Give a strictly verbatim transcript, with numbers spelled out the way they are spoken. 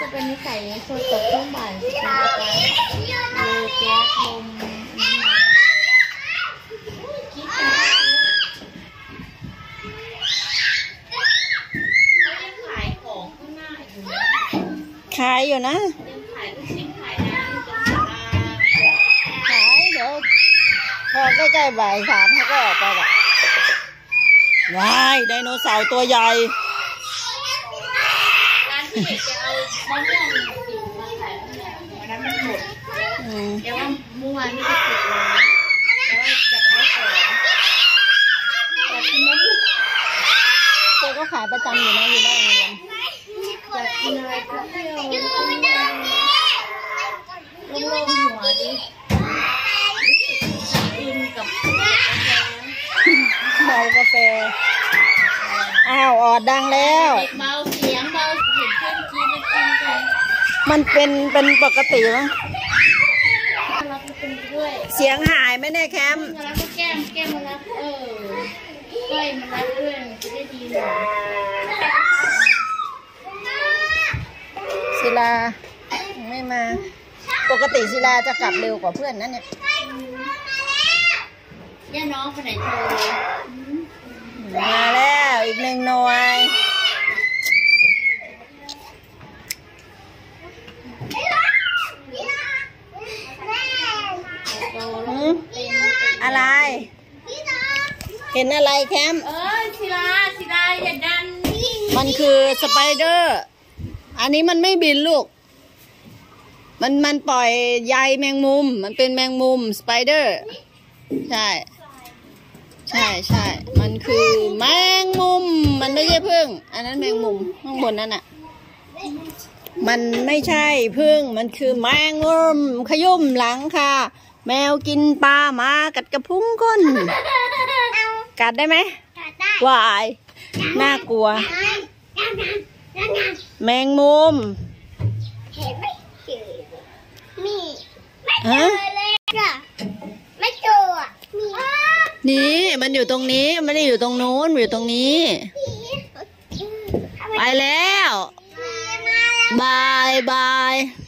เป็นนิสัยคนตกช่วงบ่ายเป็นอาการเลยแก๊สลมขายของข้างหน้าอยู่ขายอยู่นะขายลูกชิ้นขายน้ำขายเดี๋ยวพอใกล้ๆบ่ายสามเขาก็ออกไปละว้ายไดโนเสาร์ตัวใหญ่ร้านที่เด็กจะเอามะม่วงสีมาขายวันนั้นมันหมดแต่ว่าเมื่อวานนี่ก็ติดร้านแต่ว่าจะได้ของอยากกินมะม่วงเจ๊ก็ขายประจำอยู่นะอยู่ได้เงินอยากกินอะไรก็เที่ยวลงลงหัวดิกินกับเมากาแฟอ้าวออดดังแล้วเบาเสียงเบาเสียงเพื่อนกินแล้วกินกันมันเป็นเป็นปกติมั้งรับเป็นด้วยเสียงหายไหมเนี่ยแคมป์รับแก้มแก้มมารับเออใกล้มารับด้วยจะได้ดีหน่อยศิลาไม่มาปกติศิลาจะกลับเร็วกว่าเพื่อนนั่นเนี่ยย่าน้องคนไหนโทรมาแล้วอีกหนึ่งหน่วยอะไรเห็นอะไรแคมเออศิลาศิลาอย่าดันมันคือสไปเดอร์อันนี้มันไม่บินลูกมันมันปล่อยใยแมงมุมมันเป็นแมงมุมสไปเดอร์ใช่ใช่ใช่มันคือแมงมุมมันไม่ใช่ผึ้งอันนั้นแมงมุมข้างบนนั่นอ่ะมันไม่ใช่ผึ้งมันคือแมงมุมขยุ่มหลังค่ะแมวกินปลามากัดกระพุ้งก้นกัดได้ไหมวายน่ากลัวแมงมุมมีฮะไม่เจอนี่มันอยู่ตรงนี้ไม่ได้อยู่ตรงนู้นอยู่ตรงนี้ไปแล้วบายบาย